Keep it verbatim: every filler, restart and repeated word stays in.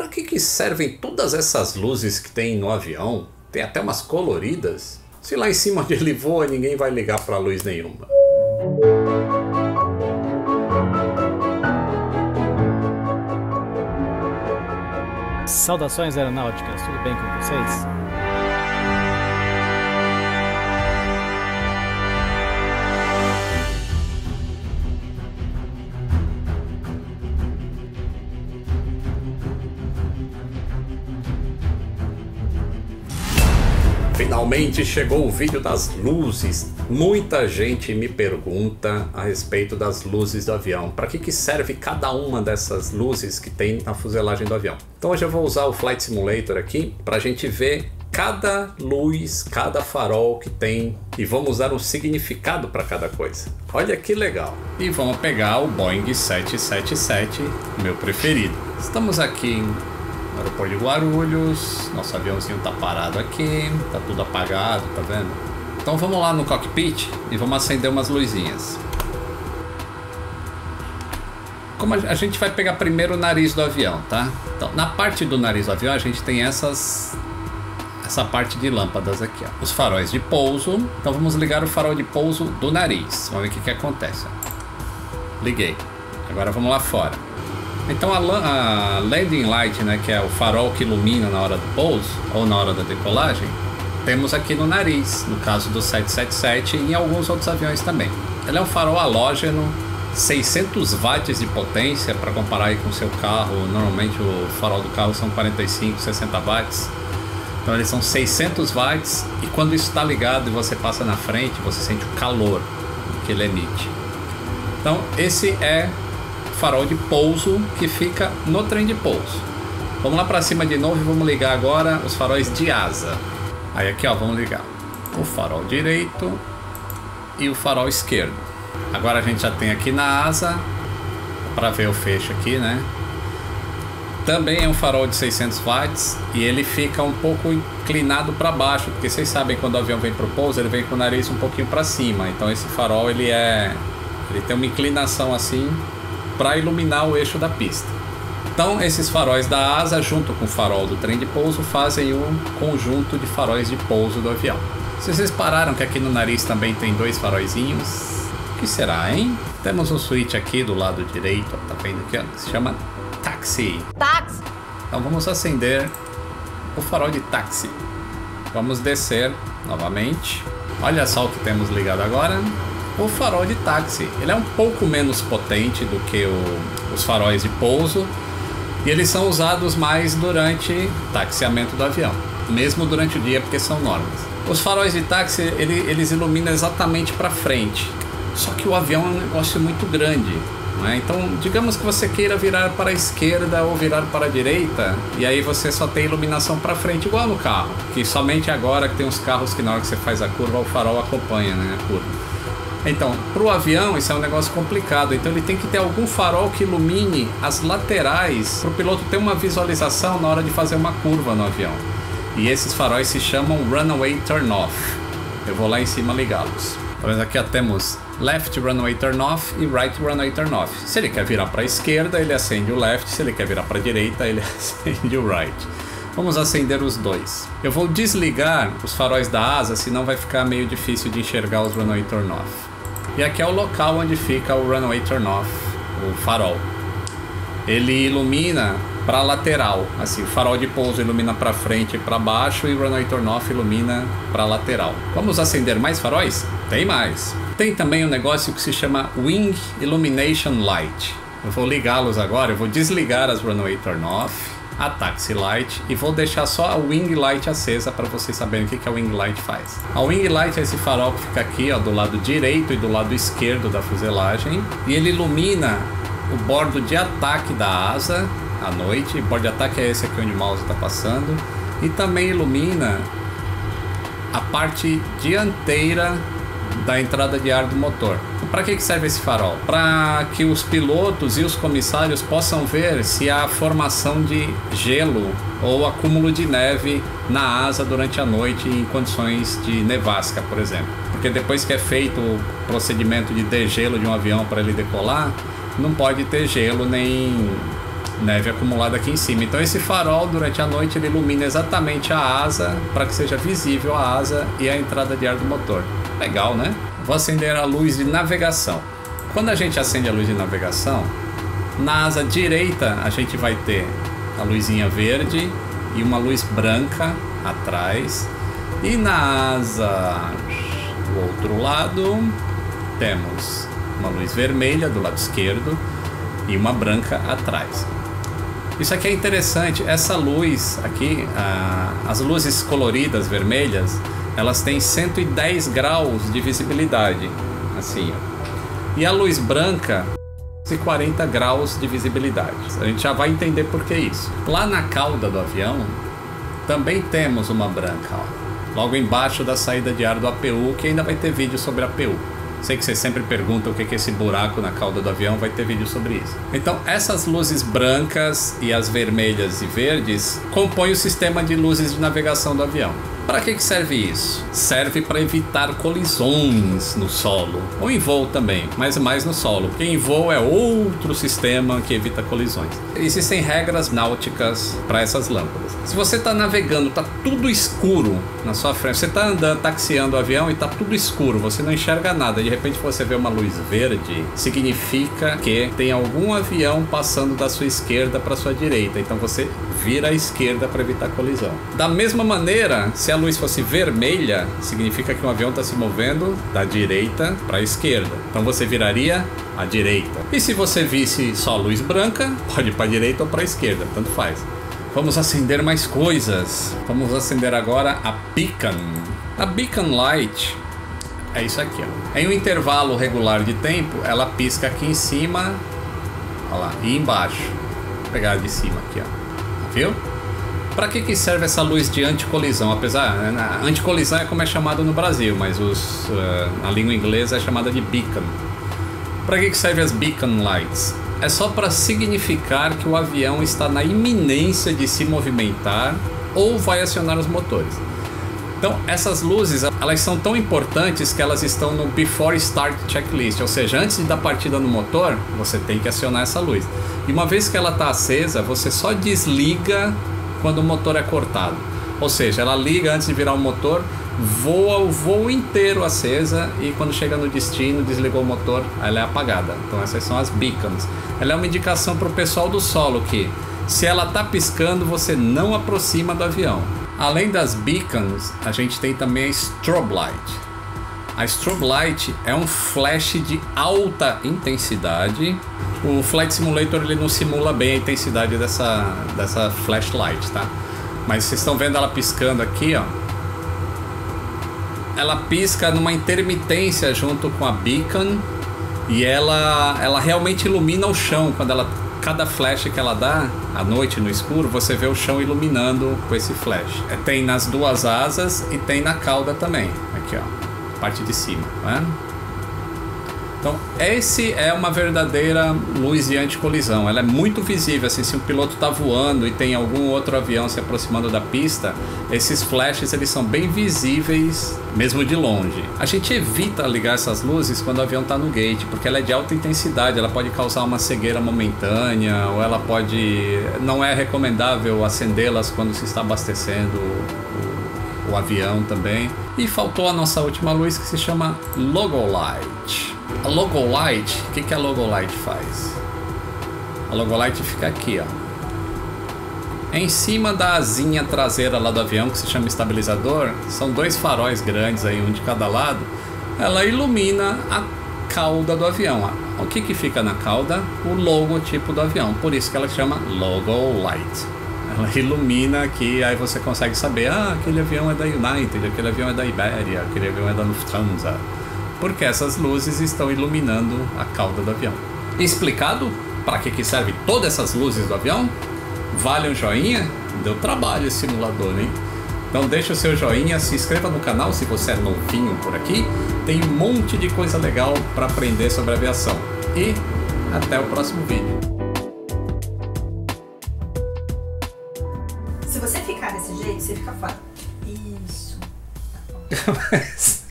Para que que servem todas essas luzes que tem no avião? Tem até umas coloridas. Se lá em cima onde ele voa, ninguém vai ligar para luz nenhuma. Saudações aeronáuticas, tudo bem com vocês? Finalmente chegou o vídeo das luzes. Muita gente me pergunta a respeito das luzes do avião. Para que que serve cada uma dessas luzes que tem na fuselagem do avião? Então hoje eu vou usar o Flight Simulator aqui para a gente ver cada luz, cada farol que tem e vamos dar um significado para cada coisa. Olha que legal! E vamos pegar o Boeing sete sete sete, meu preferido. Estamos aqui no aeroporto de Guarulhos, nosso aviãozinho tá parado aqui, tá tudo apagado, tá vendo? Então vamos lá no cockpit e vamos acender umas luzinhas. Como a gente vai pegar primeiro o nariz do avião, tá? Então na parte do nariz do avião a gente tem essas essa parte de lâmpadas aqui, ó. Os faróis de pouso. Então vamos ligar o farol de pouso do nariz. Vamos ver o que que acontece. Liguei. Agora vamos lá fora. Então a, a landing light, né, que é o farol que ilumina na hora do pouso ou na hora da decolagem, temos aqui no nariz, no caso do sete sete sete e em alguns outros aviões também. Ele é um farol halógeno, seiscentos watts de potência, para comparar aí com o seu carro. Normalmente o farol do carro são quarenta e cinco, sessenta watts. Então eles são seiscentos watts e quando isso está ligado e você passa na frente, você sente o calor que ele emite. Então esse é farol de pouso que fica no trem de pouso. Vamos lá para cima de novo e vamos ligar agora os faróis de asa. Aí aqui ó, vamos ligar o farol direito e o farol esquerdo. Agora a gente já tem aqui na asa, para ver o fecho aqui, né? Também é um farol de seiscentos watts e ele fica um pouco inclinado para baixo, porque vocês sabem quando o avião vem para o pouso, ele vem com o nariz um pouquinho para cima. Então esse farol ele é, ele tem uma inclinação assim para iluminar o eixo da pista. Então esses faróis da asa junto com o farol do trem de pouso fazem um conjunto de faróis de pouso do avião. Se vocês pararam que aqui no nariz também tem dois faróizinhos, o que será, hein? Temos um switch aqui do lado direito, ó, tá vendo aqui, ó, que se chama táxi. Táxi. Então vamos acender o farol de táxi. Vamos descer novamente. Olha só o que temos ligado agora. O farol de táxi, ele é um pouco menos potente do que o, os faróis de pouso e eles são usados mais durante o taxiamento do avião, mesmo durante o dia, porque são normas. Os faróis de táxi, ele, eles iluminam exatamente para frente, só que o avião é um negócio muito grande, né? Então digamos que você queira virar para a esquerda ou virar para a direita e aí você só tem iluminação para frente, igual no carro, que somente agora que tem uns carros que na hora que você faz a curva o farol acompanha, né, a curva. Então, para o avião isso é um negócio complicado, então ele tem que ter algum farol que ilumine as laterais para o piloto ter uma visualização na hora de fazer uma curva no avião. E esses faróis se chamam Runway Turn Off. Eu vou lá em cima ligá-los. Por exemplo, aqui ó, temos Left Runway Turn Off e Right Runway Turn Off. Se ele quer virar para a esquerda, ele acende o Left, se ele quer virar para a direita, ele acende o Right. Vamos acender os dois. Eu vou desligar os faróis da asa, senão vai ficar meio difícil de enxergar os Runway Turn Off. E aqui é o local onde fica o Runway Turn Off, o farol. Ele ilumina para a lateral, assim, o farol de pouso ilumina para frente e para baixo e o Runway Turn Off ilumina para a lateral. Vamos acender mais faróis? Tem mais. Tem também um negócio que se chama Wing Illumination Light. Eu vou ligá-los agora, eu vou desligar as Runway Turn Off, a Taxi Light e vou deixar só a Wing Light acesa para vocês saberem o que que a Wing Light faz. A Wing Light é esse farol que fica aqui ó, do lado direito e do lado esquerdo da fuselagem e ele ilumina o bordo de ataque da asa à noite. O bordo de ataque é esse aqui onde o mouse está passando e também ilumina a parte dianteira da entrada de ar do motor. Para que que serve esse farol? Para que os pilotos e os comissários possam ver se há formação de gelo ou acúmulo de neve na asa durante a noite em condições de nevasca, por exemplo. Porque depois que é feito o procedimento de degelo de um avião para ele decolar, não pode ter gelo nem neve acumulada aqui em cima. Então esse farol durante a noite ele ilumina exatamente a asa para que seja visível a asa e a entrada de ar do motor. Legal, né? Vou acender a luz de navegação. Quando a gente acende a luz de navegação, na asa direita a gente vai ter a luzinha verde e uma luz branca atrás. E na asa do outro lado temos uma luz vermelha do lado esquerdo e uma branca atrás. Isso aqui é interessante, essa luz aqui, ah, as luzes coloridas vermelhas, elas têm cento e dez graus de visibilidade, assim, ó. E a luz branca, quarenta graus de visibilidade. A gente já vai entender por que isso. Lá na cauda do avião, também temos uma branca, ó. Logo embaixo da saída de ar do A P U, que ainda vai ter vídeo sobre A P U. Sei que vocês sempre perguntam o que é esse buraco na cauda do avião, vai ter vídeo sobre isso. Então, essas luzes brancas e as vermelhas e verdes compõem o sistema de luzes de navegação do avião. Para que que serve isso? Serve para evitar colisões no solo, ou em voo também, mas mais no solo, porque em voo é outro sistema que evita colisões. Existem regras náuticas para essas lâmpadas. Se você está navegando, está tudo escuro na sua frente, você está andando, taxiando o avião e está tudo escuro, você não enxerga nada, de repente você vê uma luz verde, significa que tem algum avião passando da sua esquerda para sua direita, então você vira à esquerda para evitar colisão. Da mesma maneira, se a luz fosse vermelha, significa que um avião está se movendo da direita para a esquerda. Então você viraria à direita. E se você visse só luz branca, pode ir para a direita ou para a esquerda, tanto faz. Vamos acender mais coisas. Vamos acender agora a beacon. A beacon light é isso aqui, ó. Em um intervalo regular de tempo, ela pisca aqui em cima, olha lá, e embaixo. Vou pegar de cima aqui, ó. Viu? Para que que serve essa luz de anticolisão? Apesar, né, anticolisão é como é chamado no Brasil, mas os, uh, a língua inglesa é chamada de beacon. Para que que serve as beacon lights? É só para significar que o avião está na iminência de se movimentar ou vai acionar os motores. Então, essas luzes, elas são tão importantes que elas estão no Before Start Checklist, ou seja, antes da partida no motor, você tem que acionar essa luz. E uma vez que ela está acesa, você só desliga quando o motor é cortado. Ou seja, ela liga antes de virar o motor, voa o voo inteiro acesa e quando chega no destino, desligou o motor, ela é apagada. Então essas são as beacons. Ela é uma indicação para o pessoal do solo que, se ela está piscando, você não aproxima do avião. Além das beacons, a gente tem também a strobe light. A strobe light é um flash de alta intensidade. O Flight Simulator ele não simula bem a intensidade dessa, dessa flashlight, tá? Mas vocês estão vendo ela piscando aqui, ó. Ela pisca numa intermitência junto com a beacon e ela, ela realmente ilumina o chão. Quando ela, cada flash que ela dá à noite no escuro, você vê o chão iluminando com esse flash. É, tem nas duas asas e tem na cauda também. Aqui, ó, parte de cima, né? Então, esse é uma verdadeira luz de anticolisão. Ela é muito visível, assim, se o piloto está voando e tem algum outro avião se aproximando da pista, esses flashes eles são bem visíveis, mesmo de longe. A gente evita ligar essas luzes quando o avião está no gate, porque ela é de alta intensidade, ela pode causar uma cegueira momentânea, ou ela pode... Não é recomendável acendê-las quando se está abastecendo o, o avião também. E faltou a nossa última luz, que se chama Logo Light. A Logo Light, o que, que a Logo Light faz? A Logo Light fica aqui, ó. Em cima da asinha traseira lá do avião, que se chama estabilizador, são dois faróis grandes aí, um de cada lado. Ela ilumina a cauda do avião. O que que fica na cauda? O logotipo do avião, por isso que ela chama Logo Light. Ela ilumina aqui, aí você consegue saber, ah, aquele avião é da United, aquele avião é da Iberia, aquele avião é da Lufthansa. Porque essas luzes estão iluminando a cauda do avião. Explicado para que que serve todas essas luzes do avião? Vale um joinha? Deu trabalho esse simulador, hein? Então deixa o seu joinha, se inscreva no canal se você é novinho por aqui. Tem um monte de coisa legal para aprender sobre aviação. E até o próximo vídeo. Se você ficar desse jeito, você fica fora. Isso. Tá bom.